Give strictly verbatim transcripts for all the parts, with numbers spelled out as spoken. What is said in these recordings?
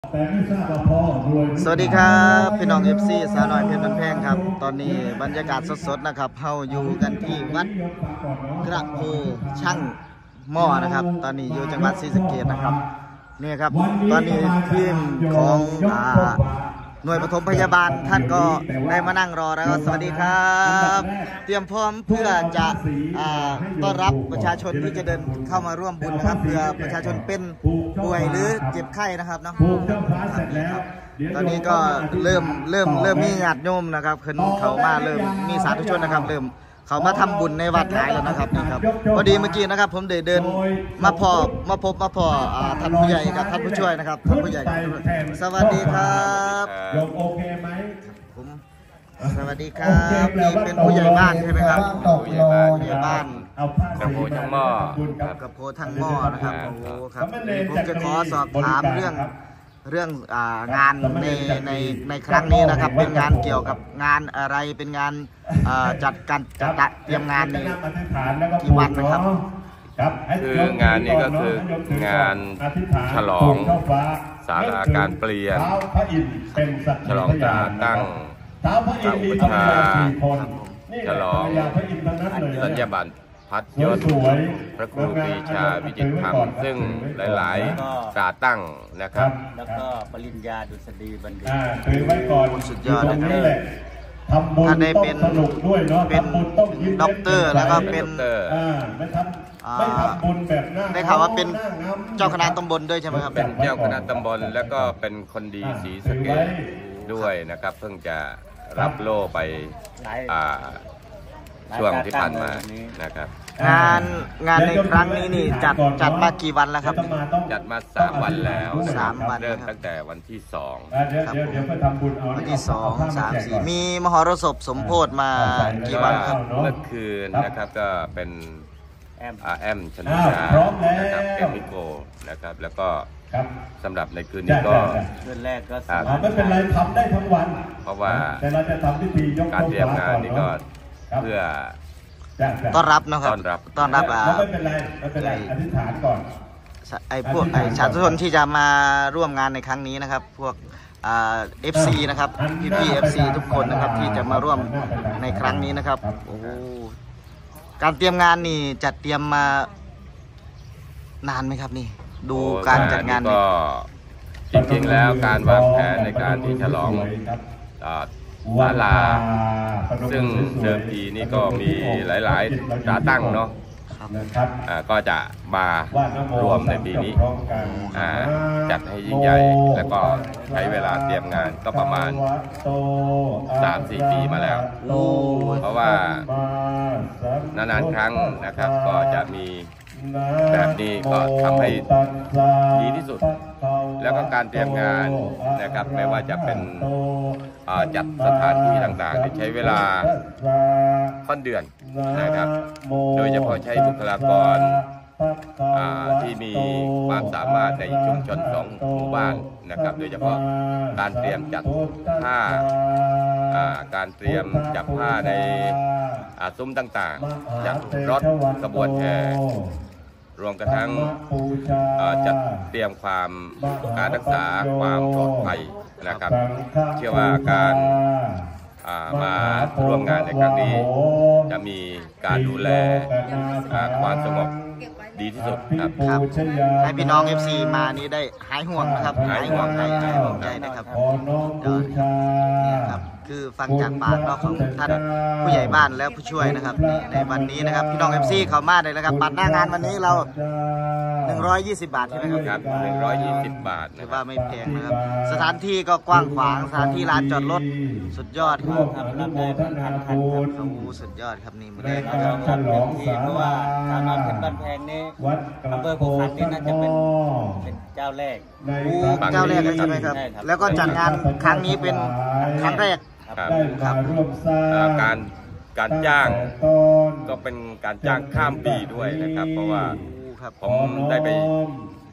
สวัสดีครับพี่น้อง เอฟ ซี สาวน้อยเพชรบ้านแพงครับตอนนี้บรรยากาศสดๆนะครับเฮาอยู่กันที่วัดกระโพช่างหม้อนะครับตอนนี้อยู่จังหวัดศรีสะเกษนะครับนี่ครับตอนนี้ทีมของอ่าหน่วยปฐมพยาบาลท่านก็ได้มานั่งรอแล้วสวัสดีครับเตรียมพร้อมเพื่อจะต้อนรับประชาชนที่จะเดินเข้ามาร่วมบุญนะครับเพื่อประชาชนเป็นป่วยหรือเจ็บไข้นะครับเนาะตอนนี้ก็เริ่มเริ่มเริ่มมีญาติโยมนะครับขึ้นเขามาเริ่มมีสาธุชนนะครับเริ่มเขามาทำบุญในวัดหลายแล้วนะครับนี่ครับพอดีเมื่อกี้นะครับผมเดินเดินมาพอมาพบมาพอท่านผู้ใหญ่กับท่านผู้ช่วยนะครับท่านผู้ใหญ่สวัสดีครับโอเคไหมผมสวัสดีครับนี่เป็นผู้ใหญ่บ้านใช่ไหมครับผู้ใหญ่บ้านผู้ใหญ่บ้านกระโพทั้งหม้อกระโพทั้งหม้อนะครับโอ้โหครับผมจะขอสอบถามเรื่องเรื่องงานในในในครั้งนี้นะครับเป็นงานเกี่ยวกับงานอะไรเป็นงานจัดการจัดเตรียมงานในกี่วันนะครับคืองานนี้ก็คืองานฉลองศาลาการเปลี่ยนฉลองการตั้งพระอุปชาฉลองสัญญาบัตรพัดยศพระครูปรีชาวิจิตรธรรมซึ่งหลายๆกาตั้งนะครับแล้วก็ปริญญาดุษฎีบัณฑิตถือไว้ก่อนสุดยอดเลยทำบุญได้เป็นเป็นด็อกเตอร์แล้วก็เป็นไม่ทำบุญแบบได้ข่าวว่าเป็นเจ้าคณะตำบลด้วยใช่ไหมครับเป็นเจ้าคณะตำบลแล้วก็เป็นคนดีศรีสะเกษด้วยนะครับเพิ่งจะรับโล่ไปช่วงที่ผ่านมานะครับงานงานในครั้งนี้นี่จัดจัดมากี่วันแล้วครับจัดมาสามวันแล้วสามวันเริ่มตั้งแต่วันที่สองครับวันที่สองสามสี่มีมหรสพสมโพธิมากี่วันครับเมื่อคืนนะครับก็เป็นแอมแอมชนุชานะครับเอมิโกนะครับแล้วก็สำหรับในคืนนี้ก็คืนแรกก็ไม่เป็นไรทำได้ทั้งวันเพราะว่าการเตรียมงานนี่ก็เพื่อต้อนรับนะครับต้อนรับต้อนรับอ่าไม่เป็นไรไม่เป็นไรอธิษฐานก่อนไอ้พวกไอ้สาธุชนที่จะมาร่วมงานในครั้งนี้นะครับพวกอ่า เอฟ ซี นะครับพี่พี่ เอฟ ซี ทุกคนนะครับที่จะมาร่วมในครั้งนี้นะครับโอ้การเตรียมงานนี่จัดเตรียมมานานไหมครับนี่ดูการจัดงานก็จริงๆแล้วการวางแผนในการที่ฉลองศาลาซึ่งเดิมทีนี่ก็มีหลายๆขาตั้งเนาะก็จะมารวมในปีนี้จัดให้ยิ่งใหญ่แล้วก็ใช้เวลาเตรียมงานก็ประมาณ สามสี่ ปีมาแล้วเพราะว่านานๆครั้งนะครับก็จะมีแบบนี้ก็ทำให้ดีที่สุดแล้วก็การเตรียมงานนะครับไม่ว่าจะเป็นจัดสถานที่ต่างๆใช้เวลาค่อนเดือนนะครับโดยเฉพาะใช้บุคลากรที่มีความสามารถในชุมชนสองหมู่บ้านนะครับโดยเฉพาะการเตรียมจัดผ้าการเตรียมจัดผ้าในซุ้มต่างๆจัดรถกระบวนแห่รวมกระทั่งจัดเตรียมความการรักษาความปลอดภัยนะครับเชื่อว่าการมาร่วมงานในครั้งนี้จะมีการดูแลความสงบดีที่สุดครับให้พี่น้อง เอฟ ซี มานี้ได้หายห่วงนะครับหายห่วงใจหายห่วงใจนะครับนี่ครับคือฟังจากปากเราของท่านผู้ใหญ่บ้านและผู้ช่วยนะครับในวันนี้นะครับพี่น้อง เอฟ ซี เขามาเลยนะครับบัตรหน้างานวันนี้เราหนึ่งร้อยยี่สิบบาทใช่ไหมครับหนึ่งร้อยยี่สิบบาทถือว่าไม่แพงนะครับสถานที่ก็กว้างขวางสถานที่ลานจอดรถสุดยอดครับรับได้พันพันคันครับโอ้สุดยอดครับนี่มือแดงนะครับเต็มที่เพราะว่าสาวน้อยเพชรบ้านแพงนี่อำเภอโพธิ์นี่น่าจะเป็นเป็นเจ้าแรกเจ้าแรกใช่ไหมครับแล้วก็จัดงานครั้งนี้เป็นครั้งแรกครับการการจ้างก็เป็นการจ้างข้ามปีด้วยนะครับเพราะว่าผมได้ไป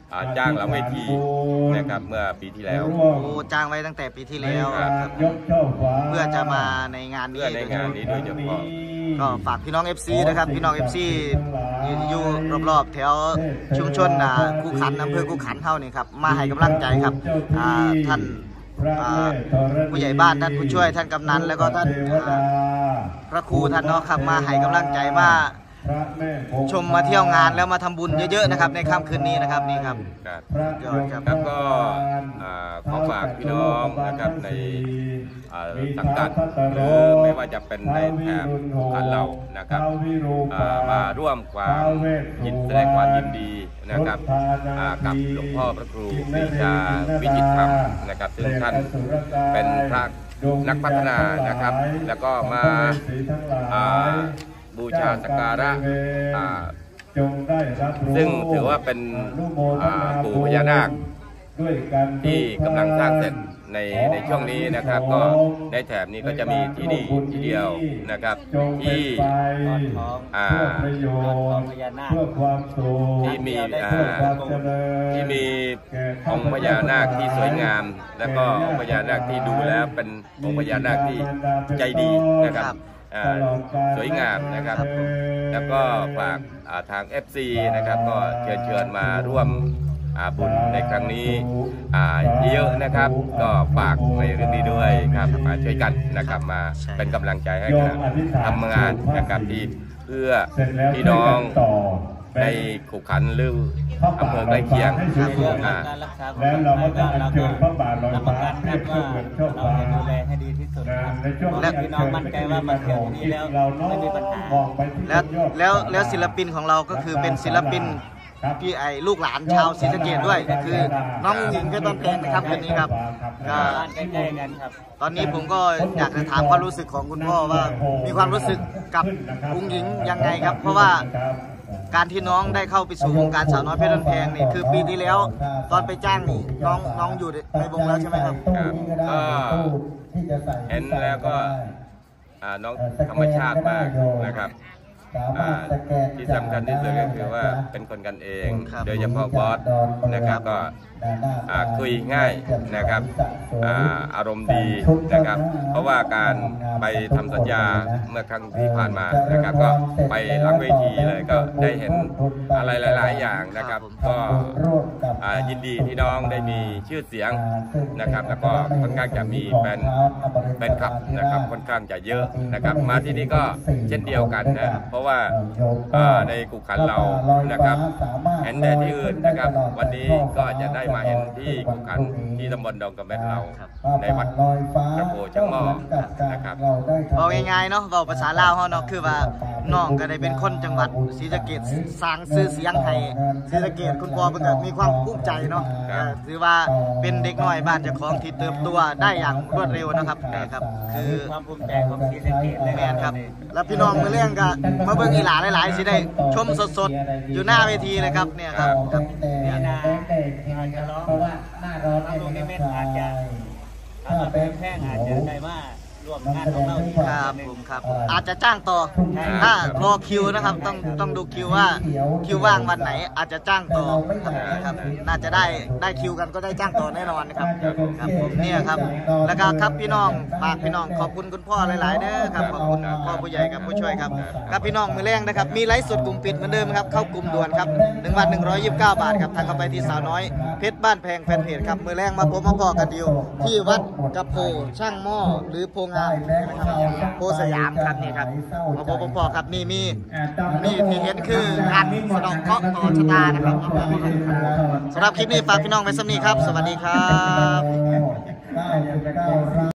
อ่าจ้างหลังเวทีนะครับเมื่อปีที่แล้วโอ้จ้างไว้ตั้งแต่ปีที่แล้วครับครับยกช่อฟ้าเพื่อจะมาในงานเพื่นี้อในงานนี้โดยเฉพาะก็ฝากพี่น้อง เอฟ ซี นะครับพี่น้อง เอฟ ซี อยู่รอบๆแถวชุมชนอ่ากูขันอำเภอกูขันเท่านี่ครับมาให้กำลังใจครับอ่าท่านอ่าผู้ใหญ่บ้านท่านผู้ช่วยท่านกำนันแล้วก็ท่านอ่าพระครูท่านเนาะครับมาให้กำลังใจมาชมมาเที่ยวงานแล้วมาทำบุญเยอะๆนะครับในค่ำคืนนี้นะครับนี่ครับครับยอดครับครับก็อ่าขอฝากพี่น้องนะครับในอ่าสังกัดหรือไม่ว่าจะเป็นในแถบขันเรานะครับอ่ามาร่วมความยินแสดงความยินดีนะครับอ่ากับหลวงพ่อพระครูปรีชาวิจิตรธรรมนะครับซึ่งท่านเป็นพระนักพัฒนานะครับแล้วก็มาอ่าบูชาสักการะอ่าซึ่งถือว่าเป็นอ่าปู่พญานาคที่กำลังสร้างเสร็จในในช่วงนี้นะครับ ก็ในแถบนี้ก็จะมีที่นี่ที่เดียวนะครับที่ตอนท้องอ่าตอนท้องพญานาคที่มีอ่าที่มีองค์พญานาคที่สวยงาม แล้วก็องค์พญานาคที่ดูแล้วเป็นองค์พญานาคที่ใจดีนะครับอ่าสวยงามนะครับ แล้วก็ฝากอ่าทาง เอฟ ซี นะครับก็เชิญเชิญมาร่วมอ่าบุญในครั้งนี้อ่าเยอะนะครับ ก็ฝากในเรื่องนี้ด้วยครับมาช่วยกันนะครับมาเป็นกำลังใจให้กันทำงานนะครับที่เพื่อพี่น้องในขุขันธ์หรืออำเภอใกล้เคียงเรื่องอ่าการรักษาแล้วเราก็จะอัญเชิญพระบาทลอยรับประฟ้ากันเปครีรัยบบเสว่ามือนช่อฟ้าเราจะดูแลให้ดีที่สุดครับในช่วงและพี่น้องมั่นใจว่ามาเที่ยวที่นี่แล้วเราน้อไม่มีปัญหามองไปที่แล้วยอดแล้วแล้วศิลปินของเราก็คือเป็นศิลปินพี่ไอ้ลูกหลานชาวศรีสะเกษด้วยก็คือน้องหญิงเพชรบ้านแพงนะครับคืนนี้ครับก็บ้านใกล้ๆกันครับตอนนี้ผมก็อยากจะถามความรู้สึกของคุณพ่อว่ามีความรู้สึกกับอุ้งหญิงยังไงครับ เพราะว่าการที่น้องได้เข้าไปสู่วงการสาวน้อยเพชรบ้านแพงนี่คือปีที่แล้วตอนไปจ้างนี่น้องน้องอยู่ในวงแล้วใช่ไหมครับครับก็เห็นแล้วก็อ่าน้องธรรมชาติมากนะครับอ่าที่สำคัญที่สุดก็คือว่าเป็นคนกันเองครับโดยเฉพาะบอสนะครับก็อ่าคุยง่ายนะครับอ่าอารมณ์ดีนะครับ เพราะว่าการไปทำสัญญาเมื่อครั้งที่ผ่านมานะครับ ก็ไปหลังเวทีเลยก็ได้เห็นอะไรหลายๆอย่างนะครับ ก็อ่ายินดีที่น้องได้มีชื่อเสียงนะครับ แล้วก็ค่อนข้างจะมีแฟนแฟนคลับนะครับค่อนข้างจะเยอะนะครับ มาที่นี่ก็เช่นเดียวกันนะเพราะว่าอ่าในกุขันเรานะครับเห็นแต่ที่อื่นนะครับ วันนี้ก็จะได้มาเห็นที่กุขันที่ตำบลดงกระเม็ดเราในวัดกระโพช่างหม้อนะครับบอกง่ายๆเนาะบอกภาษาลาวเขาเนาะคือว่าน้องก็ได้เป็นคนจังหวัดศรีสะเกษสร้างชื่อเสียงให้ศรีสะเกษคุณพ่อเพิ่นก็มีความภูมิใจเนาะครับเออถือว่าเป็นเด็กน้อยบ้านเจ้าของที่เติบโตได้อย่างรวดเร็วนะครับนะครับคือความภูมิใจของศรีสะเกษเลยแมนครับ แล้วพี่น้องมือเลี้ยงก็มาเบิ่งอีหลาหลายๆสิได้ชมสดๆอยู่หน้าเวทีเลยครับเนี่ยครับครับมีนาอาจจะร้องเพราะว่าหน้าร้อนลูกนิมิตอาจจะถ้าเราเป็นแพร่งอาจจะได้มาร่วมงานของเราอีกครับผมครับผมอาจจะจ้างต่อถ้ารอคิวนะครับต้องต้องดูคิวว่าคิวว่างวันไหนอาจจะจ้างต่อครับน่าจะได้ได้คิวกันก็ได้จ้างต่อแน่นอนนะครับครับผมเนี่ยครับแล้วก็ครับพี่น้องฝากพี่น้องขอบคุณคุณพ่อหลายๆเด้อครับขอบคุณพ่อผู้ใหญ่กับผู้ช่วยครับครับพี่น้องมือแรงนะครับมีไลฟ์สดกลุ่มปิดเหมือนเดิมครับเข้ากลุ่มด่วนครับหนึ่งวันหนึ่งร้อยยี่สิบเก้าบาทครับทางเข้าไปที่สาวน้อยเพชรบ้านแพงแฟนเพจครับมือแรงมาพบมาพอกันอยู่ที่วัดกระโพช่างหม้อหรือโพงามนะครับโพสยามครับนี่ครับมาพบมาพอครับนี่มีนี่ที่เห็นคือการสะดอกเคราะห์ต่อชะตานะครับสำหรับคลิปนี้ฝากพี่น้องไว้สักนี้ครับสวัสดีครับ